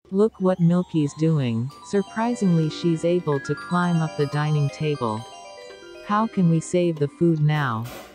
Look what Milkee's doing. Surprisingly, she's able to climb up the dining table. How can we save the food now?